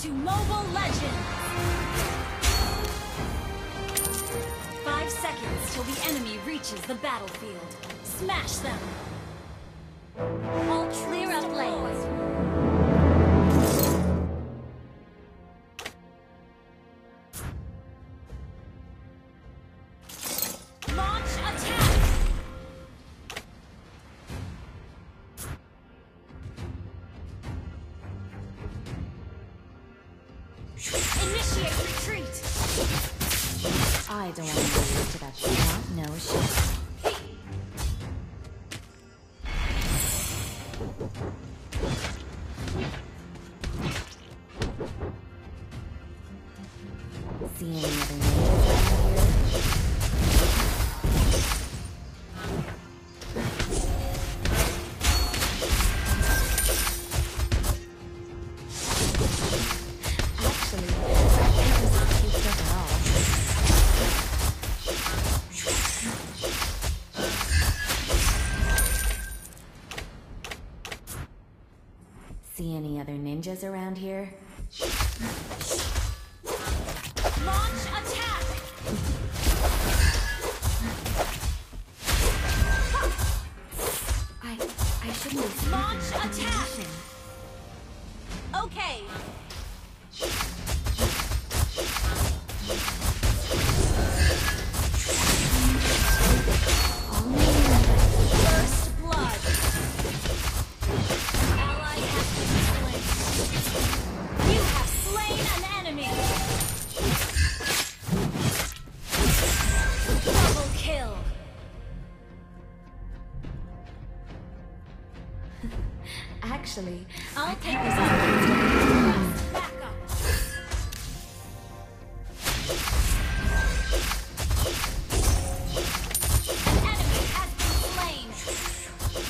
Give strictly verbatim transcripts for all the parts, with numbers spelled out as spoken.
to Mobile Legends! Five seconds till the enemy reaches the battlefield. Smash them! All clear up lanes. Launch attack! Initiate retreat! I don't want to lose to that shot, no shit. See any other names around here? Actually, this is not cute stuff at all. See any other ninjas around here? Launch attack! I I shouldn't be speaking Launch of attack! animation. Okay. First blood. An ally has been slain. You have slain an enemy. Double kill. Actually, I'll take I this can't out. Back up. An enemy has been slain.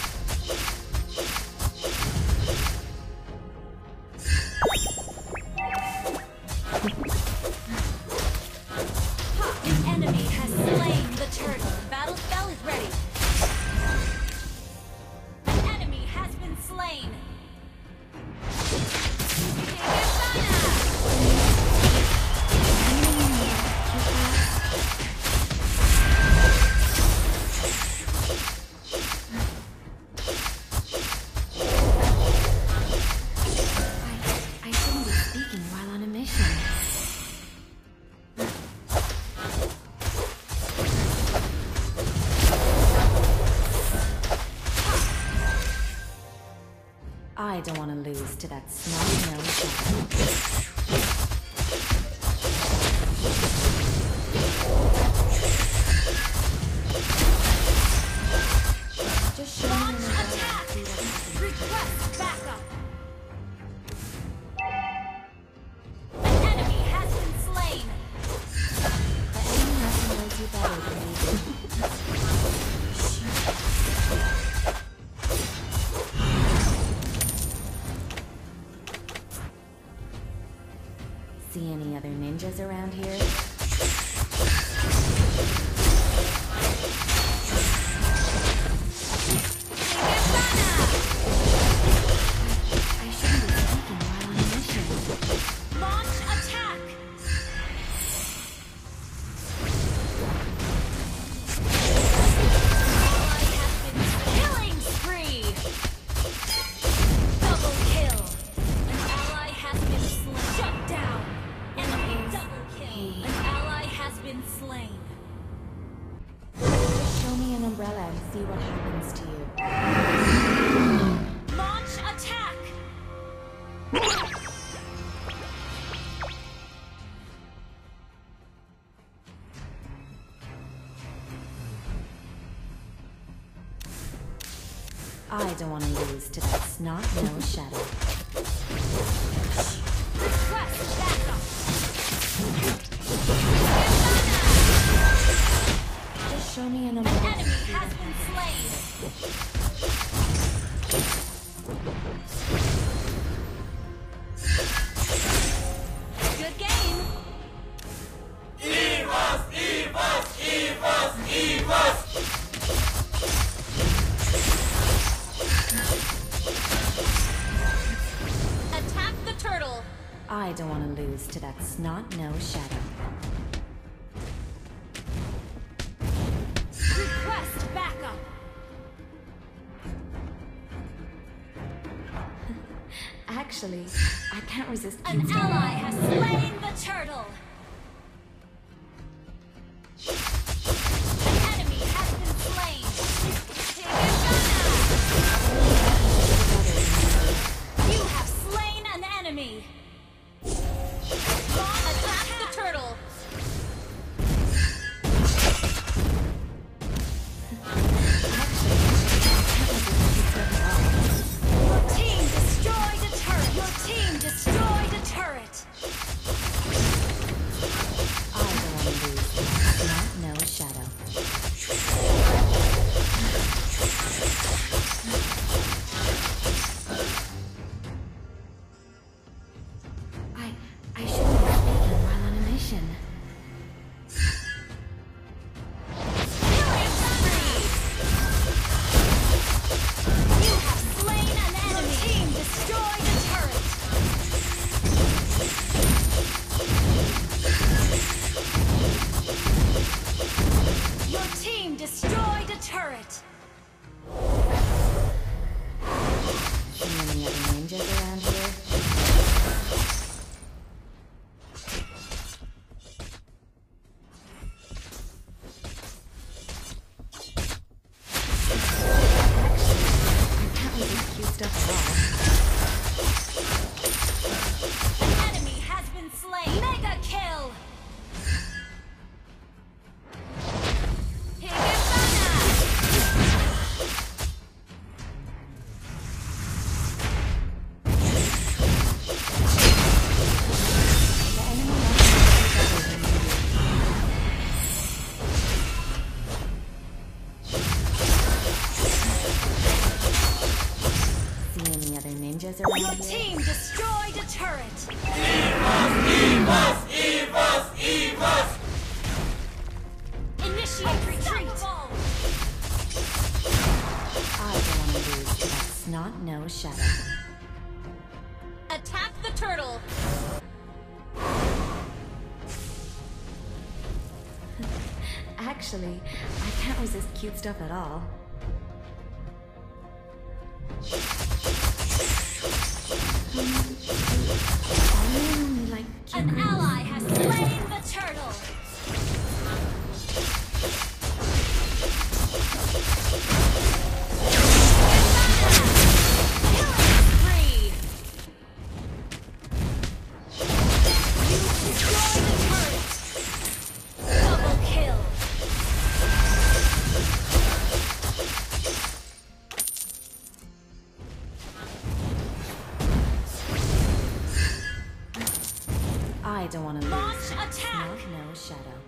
Ha! An enemy has slain the turtle. Battle spell is ready. An enemy has been slain. I, I shouldn't be speaking while on a mission. I don't want to lose to that snot-nosed shadow. Just show me Launch an umbrella attack! and see what happens. Request backup! An enemy has been slain! The enemy nothing knows you better than me. See any other ninjas around here? I shouldn't be speaking while on a mission. Launch attack! Ally has been killing spree! Double kill! An ally has been slain. Shut down! Enemy double kill! An ally has been slain. Just show me an umbrella and see what happens to you. Launch attack! I don't want to lose to that snot-nosed shadow. Request backup! Just show me an umbrella. Enemy has been slain! Good game! Evas, Evas, Evas, Evas! I don't want to lose to that snot-nosed shadow. Request backup. Actually, I can't resist An cute stuff. ally has slain the turtle. An enemy has been slain. You have slain an enemy. Attack the turtle. Your team destroyed a turret. Your team destroyed a turret. I don't want to lose to that snot-nosed shadow. I I shouldn't be speaking while on a mission. Killing spree. You have slain an enemy. Your team destroyed a turret. Your team destroyed a turret. See any other ninjas around here? I can't resist cute stuff at all. An enemy has been slain. Mega kill. The enemy wants to take over immediately. See any other ninjas Your around here? team destroyed a turret. Evas, Evas, Evas. Initiate retreat. I don't want to lose to that snot-nosed shadow. Attack the turtle. Actually, I can't resist cute stuff at all. I only like cute An girls. ally has slain the turtle. Killing spree. You destroyed the turret. Double kill. I don't want to lose Launch to that attack. snot-nosed shadow.